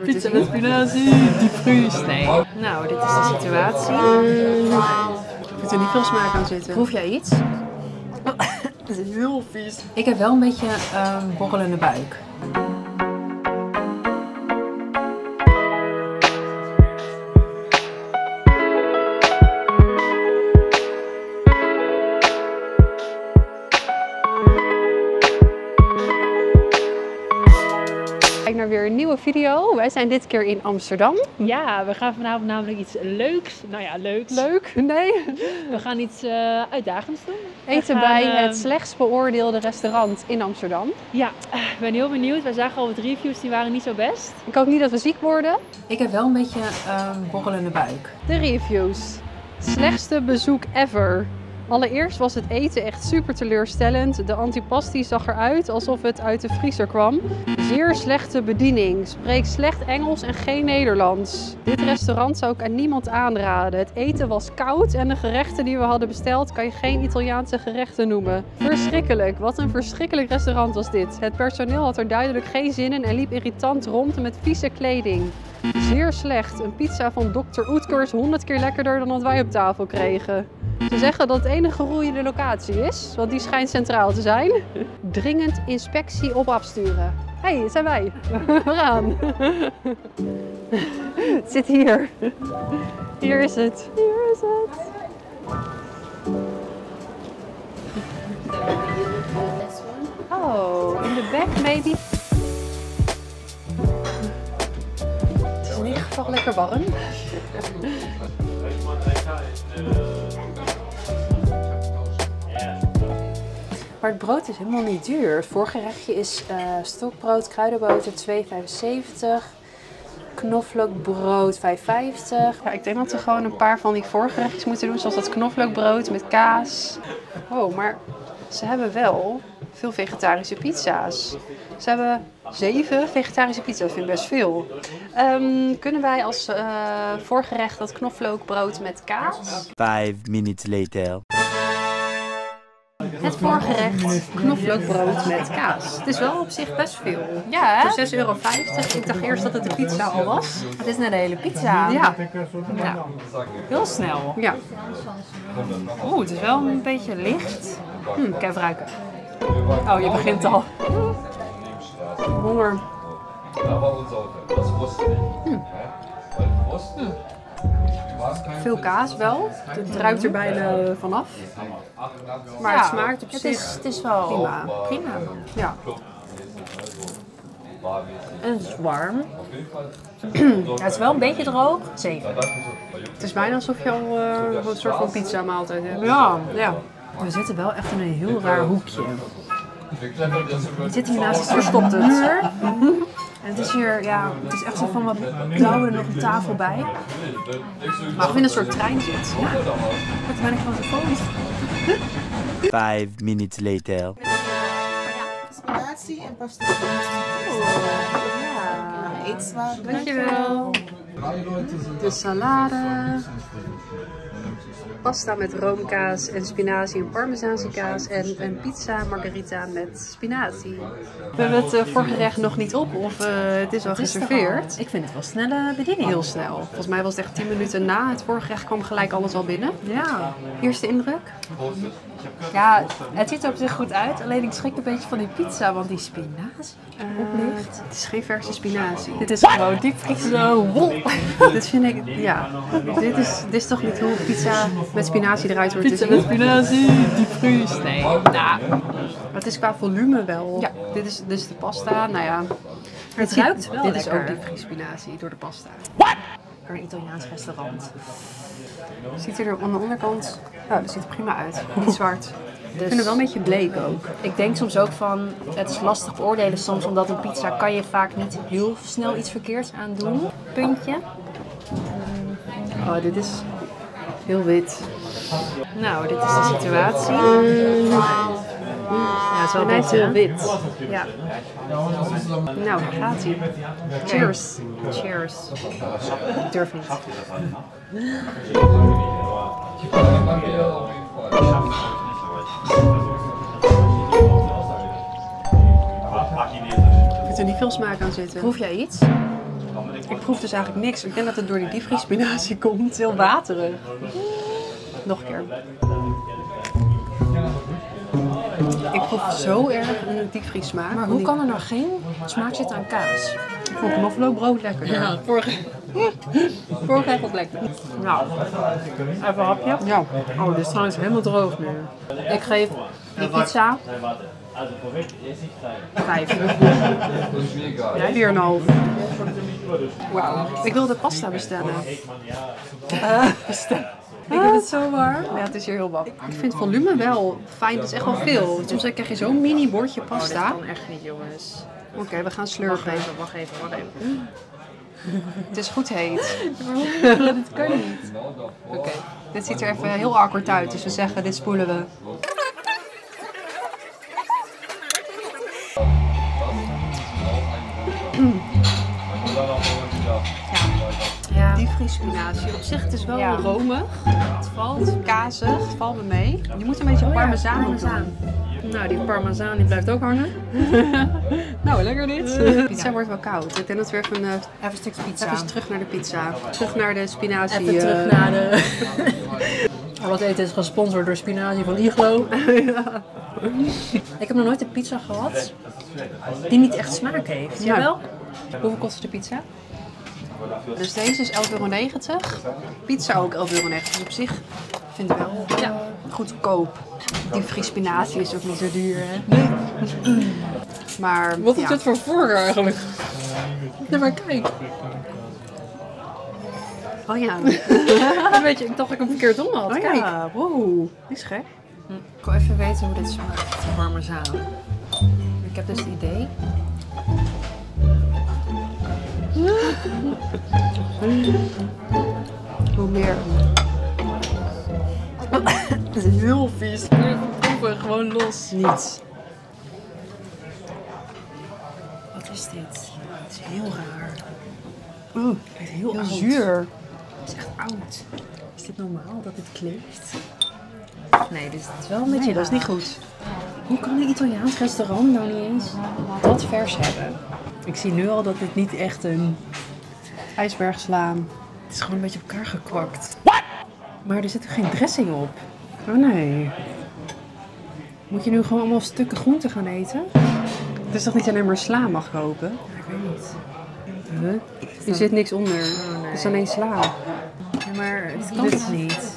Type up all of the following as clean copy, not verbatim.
Pizza met spinazie, diepvries. Nee. Nou, dit is de situatie. Ik vind er niet veel smaak aan zitten. Proef jij iets? Het is heel vies. Ik heb wel een beetje borrelende buik. Kijk naar weer een nieuwe video. Wij zijn dit keer in Amsterdam. Ja, we gaan vanavond namelijk iets leuks. Nou ja, leuks. Leuk? Nee. We gaan iets uitdagends doen. Eten bij het slechtst beoordeelde restaurant in Amsterdam. Ja, ik ben heel benieuwd. Wij zagen al wat reviews, die waren niet zo best. Ik hoop niet dat we ziek worden. Ik heb wel een beetje borrelende buik. De reviews. Slechtste bezoek ever. Allereerst was het eten echt super teleurstellend. De antipasti zag eruit alsof het uit de vriezer kwam. Zeer slechte bediening. Spreek slecht Engels en geen Nederlands. Dit restaurant zou ik aan niemand aanraden. Het eten was koud en de gerechten die we hadden besteld kan je geen Italiaanse gerechten noemen. Verschrikkelijk. Wat een verschrikkelijk restaurant was dit. Het personeel had er duidelijk geen zin in en liep irritant rond met vieze kleding. Zeer slecht. Een pizza van Dr. Oetker is 100 keer lekkerder dan wat wij op tafel kregen. Ze zeggen dat het enige roei de locatie is, want die schijnt centraal te zijn. Dringend inspectie op afsturen. Hé, het zijn wij. We gaan. Het zit hier. Hier is het. Hier is het. Oh, in the back maybe. Het is in ieder geval lekker warm. Maar het brood is helemaal niet duur. Het voorgerechtje is stokbrood, kruidenboter 2,75. Knoflookbrood 5,50. Ja, ik denk dat we gewoon een paar van die voorgerechtjes moeten doen, zoals dat knoflookbrood met kaas. Oh, maar ze hebben wel veel vegetarische pizza's. Ze hebben 7 vegetarische pizza's, dat vind ik best veel. Kunnen wij als voorgerecht dat knoflookbrood met kaas? 5 minutes later. Het voorgerecht knoflookbrood met kaas. Het is wel op zich best veel. Ja, hè? Voor €6,50. Ik dacht eerst dat het de pizza al was. Het is net de hele pizza. Ja. Heel snel. Ja. Oeh, het is wel een beetje licht. Ik kan even ruiken. Oh, je begint al. Honger. Veel kaas wel. Het ruikt er bijna vanaf. Maar het smaakt op zich Het is wel prima. Ja. En het is warm. Ja, het is wel een beetje droog. 7. Het is bijna alsof je al een soort van pizza maaltijd hebt. Ja. Ja. We zitten wel echt in een heel raar hoekje. We zitten hier naast een Verstopt het. muur. En het is hier, ja, het is echt zo van, wat bouwen er nog een tafel bij. Maar of in een soort trein zit. Ja, wat ben ik van de foto's. 5 minutes later. Spinazie en pasta. Ja, Eet smaak. Dankjewel. De salade. Pasta met roomkaas en spinazie en parmezaanse kaas. En een pizza margarita met spinazie. We hebben het voorgerecht nog niet op of het is al geserveerd. Ik vind het wel snelle bediening. Heel snel. Volgens mij was het echt 10 minuten na het voorgerecht kwam gelijk alles al binnen. Ja. Eerste indruk? Ja, het ziet er op zich goed uit. Alleen ik schrik een beetje van die pizza, want die spinazie oplicht. Het is geen verse spinazie. Dit is gewoon diepvries. Dit vind ik, ja. Dit is toch niet hoe pizza met spinazie eruit wordt te Pizza zien? met spinazie, diepvries. Nee, nou, Maar het is qua volume wel. Ja. Dit is de pasta. Nou ja. het ruikt wel Dit lekker. is ook diepvries spinazie door de pasta. Een Italiaans restaurant. Ziet er aan de onderkant, oh, dat ziet er prima uit. Niet zwart. Ik vind het wel een beetje bleek ook. Ik denk soms ook van, het is lastig beoordelen soms, omdat een pizza kan je vaak niet heel snel iets verkeerds aan doen. Puntje. Oh, dit is heel wit. Nou, dit is de situatie. Ja, het is wel En hij is wit, heel hè? wit. Ja. Nou, daar gaat hij. Cheers. Cheers. Ik durf niet. Ik vind er niet veel smaak aan zitten. Proef jij iets? Ik proef dus eigenlijk niks. Ik denk dat het door die diepvriespinazie komt. Het is heel waterig. Nog een keer. Ik proef zo erg een diepvriessmaak. Maar hoe kan er nou geen smaak zitten aan kaas? Ik vond knoflookbrood lekker. Ja, vorige keer was lekker. Nou, even een hapje. Ja. Oh, dit is trouwens helemaal droog nu. Ik geef die pizza 5. Jij 4,5. Wauw. Ik wilde pasta bestellen. Ik vind het zo warm. Ja, het is hier heel warm. Ik vind het volume wel fijn. Het is echt wel veel. Soms krijg je zo'n mini bordje pasta. Dat kan echt niet, jongens. Oké, we gaan Wacht slurpen. even, wacht even. Het is goed heet. Dit kan niet. Oké. Dit ziet er even heel awkward uit. Dus we zeggen, dit spoelen we. Ja. Diepvriespinazie. Op zich, het is wel Ja. romig. Het valt kazig. Het valt me mee. Je moet een beetje parmezaan op doen. Nou, die parmezaan die blijft ook hangen. Nou, lekker dit. De pizza wordt wel koud. Ik denk dat we even, Even een stukje pizza. even terug naar de pizza. Terug naar de spinazie. Even terug naar de... Wat eten is gesponsord door Spinazie van Iglo. Ik heb nog nooit een pizza gehad die niet echt smaak heeft. Jawel? Hoeveel kost de pizza? Dus deze is €11,90. Pizza ook €11,90. Dus op zich vind ik wel goedkoop. Diepvriespinazie is ook niet zo duur, hè? Nee. Maar Wat is ja. dit voor vork eigenlijk? Nee, maar kijk. Oh ja. Weet je, ik dacht dat ik hem verkeerd om had. Oh Kijk. ja. Wow. Die is gek. Ik wil even weten hoe dit smaakt, de parmezaan. Ik heb dus het idee. Hoe meer. Het is heel vies. Proeven gewoon los. Niets. Wat is dit? Het is heel raar. Oeh. Het is heel Heel oud. zuur. Het is echt oud. Is dit normaal dat dit kleeft? Nee, dit is wel een beetje Nee, dat is niet raar. goed. Hoe kan een Italiaans restaurant nou niet eens dat vers hebben? Ik zie nu al dat dit niet echt een ijsbergsla. Het is gewoon een beetje op elkaar gekwakt. What? Maar er zit er geen dressing op. Oh nee. Moet je nu gewoon allemaal stukken groente gaan eten? Het is toch niet alleen maar sla mag kopen? Ik weet niet. Huh? Er zit niks onder. nee. Het is alleen sla. Ja, maar het kan toch niet?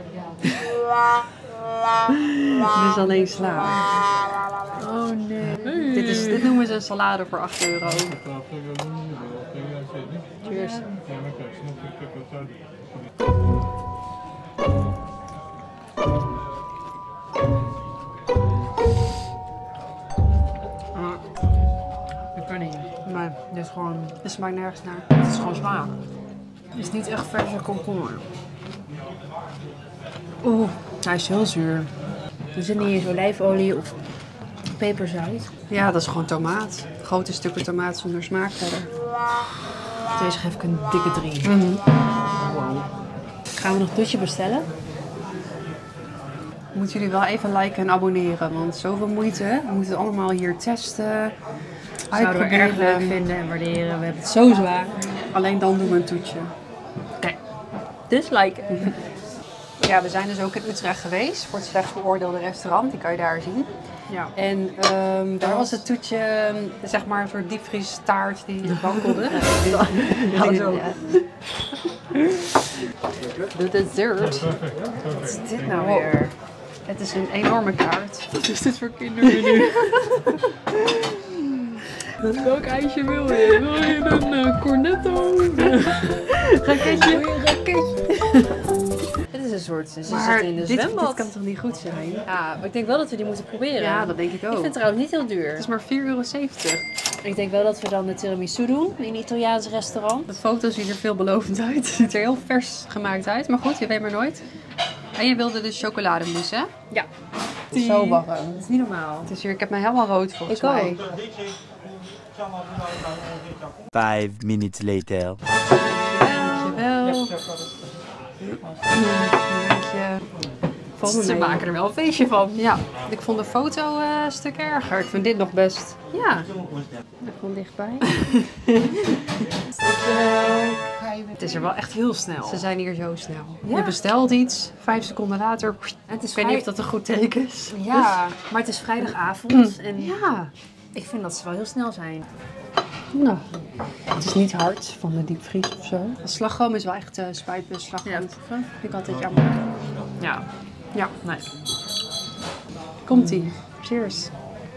Het is alleen sla. Oh nee. Dit noemen ze een salade voor €8. Cheers. Dat kan niet. Nee, Dit is gewoon... het smaakt nergens naar. Het is gewoon zwaar. Het is niet echt verse komkommer. Oeh, hij is heel zuur. Er zit niet eens olijfolie of peperzout. Ja, dat is gewoon tomaat. Grote stukken tomaat zonder smaak verder. Deze geef ik een dikke 3. Wow. Gaan we nog een toetje bestellen? Moeten jullie wel even liken en abonneren, want zoveel moeite. Hè? We moeten het allemaal hier testen, Zouden we erg leuk uitproberen. vinden en waarderen. We hebben het zo zwaar. Alleen dan doen we een toetje. Kijk, dus liken. Ja, we zijn dus ook in Utrecht geweest voor het slechtst beoordeelde restaurant. Die kan je daar zien. Ja. En daar was het toetje, zeg maar, een soort diepvriestaart die wankelde. Ja, zo. De dessert. Wat is dit nou weer? Het is een enorme kaart. Wat is dit voor kindermenu? Welk ijsje wil je? Wil je een cornetto? Raketje. Wil je een raketje? Dit is een soort, ze Maar zitten in de dit zwembad. kan toch niet goed zijn? Ja, maar ik denk wel dat we die moeten proberen. Ja, dat denk ik ook. Ik vind het trouwens niet heel duur. Het is maar €4,70. Ik denk wel dat we dan de tiramisu doen in een Italiaans restaurant. De foto ziet er veelbelovend uit. Het ziet er heel vers gemaakt uit. Maar goed, je weet maar nooit. En je wilde dus chocolademousse, hè? Ja. Zo warm. Dat is niet normaal. Het is hier, ik heb me helemaal rood volgens Ik ook. mij. 5 minutes later. Dankjewel. Dank je. komen Ze mee. maken er wel een feestje van. Ja, ik vond de foto een stuk erger. Ik vind dit nog best. Ja. Van dichtbij. Het is er wel echt heel snel. Ze zijn hier zo snel. Ja. Je bestelt iets, 5 seconden later. En het is Ik weet niet of dat een goed teken is. Ja, maar het is vrijdagavond en Ja. ik vind dat ze wel heel snel zijn. Nou, het is niet hard van de diepvries of zo. De slagroom is wel echt spijtbus slagroom. Vind ik altijd jammer. Ja. Ja, Nee. komt-ie. Cheers.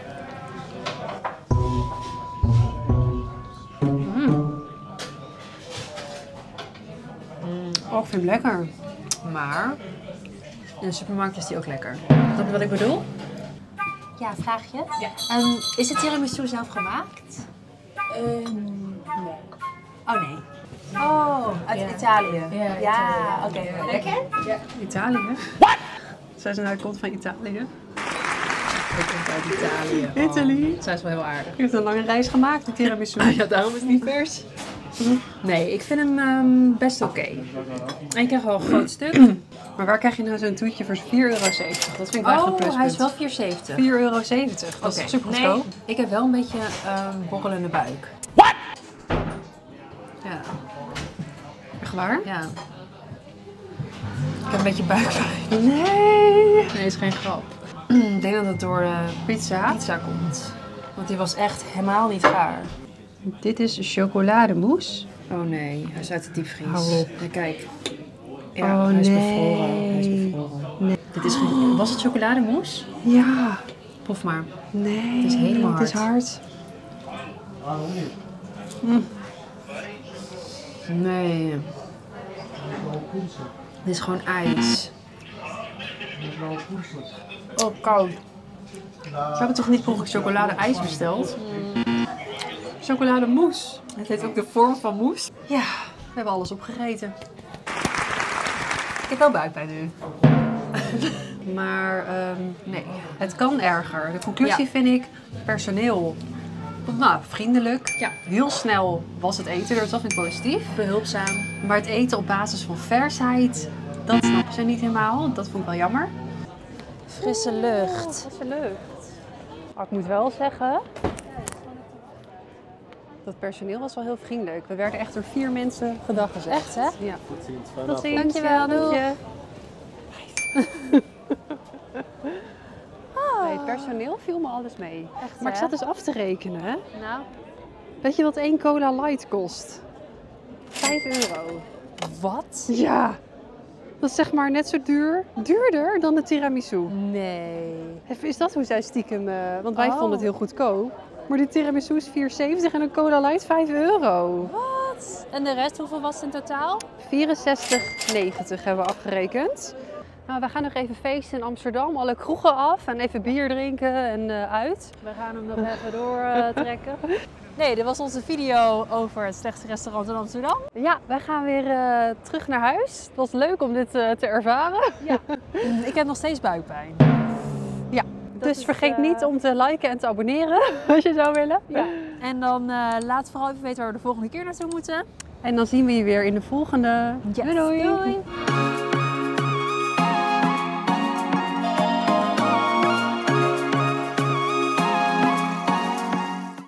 Oh, ik vind hem lekker. Maar in de supermarkt is die ook lekker. Snap je wat ik bedoel? Ja, vraag je? Ja. Is het tiramisu zelf gemaakt? Nee. Oh nee. Oh, uit Italië. Ja, oké. Lekker? Ja. Italië? What? Zij zijn uitkomt van Italië. Ik kom uit Italië. Italy. Zij is wel heel aardig. Je hebt een lange reis gemaakt, de tiramisu. Ja, daarom is het niet vers. Nee, ik vind hem best oké. En ik krijg wel een groot stuk. Maar waar krijg je nou zo'n toetje voor €4,70? Dat vind ik wel echt een pluspunt. hij is wel 4,70. €4,70. Dat is super goedkoop. Nee, ik heb wel een beetje borrelende buik. What? Ja. Echt waar? Ja. Ik heb een beetje buikpijn. Nee. Nee, is geen grap. Ik denk dat het door de Pizza. pizza komt. Want die was echt helemaal niet gaar. Dit is chocolademousse. Oh nee, hij is uit de diepvries. Hou op. Ja, kijk. Ja, Oh, hij is nee. bevroren. Hij is bevroren. Nee. Dit is geen... Was het chocolademousse? Ja. Proef maar. Nee. Het is helemaal Het is hard. Nee. Dit is gewoon ijs. Oh, koud. We hebben toch niet volgens chocolade-ijs besteld? Chocolademousse. Het heeft ook de vorm van mousse. Ja, we hebben alles opgegeten. Ik heb wel buikpijn nu. Maar nee, het kan erger. De conclusie vind ik, personeel, nou, vriendelijk. Ja. Heel snel was het eten, dus dat vind ik positief. Behulpzaam. Maar het eten op basis van versheid, dat snappen ze niet helemaal. Dat vond ik wel jammer. Frisse lucht. Frisse lucht. Maar ik moet wel zeggen, dat personeel was wel heel vriendelijk. We werden echt door 4 mensen gedag gezegd. Echt, hè? Ja. Tot ziens. Dankjewel, doei. Dank je. Nee, het personeel viel me alles mee. Echt, Maar ik hè? zat dus af te rekenen. Hè? Nou. Weet je wat 1 cola light kost? €5. Wat? Ja. Dat is zeg maar net zo duurder dan de tiramisu. Nee. Is dat hoe zij stiekem... want wij Oh. vonden het heel goedkoop. Maar die tiramisu is €4,70 en een cola light €5. Wat? En de rest, hoeveel was het in totaal? €64,90 hebben we afgerekend. Nou, we gaan nog even feesten in Amsterdam. Alle kroegen af en even bier drinken en uit. We gaan hem nog even doortrekken. Nee, dit was onze video over het slechtste restaurant in Amsterdam. Ja, wij gaan weer terug naar huis. Het was leuk om dit te ervaren. Ja. Ik heb nog steeds buikpijn. Ja, dus is, vergeet niet om te liken en te abonneren als je zou willen. Ja. En dan laat vooral even weten waar we de volgende keer naartoe moeten. En dan zien we je weer in de volgende. Yes. Doei doei! Doei.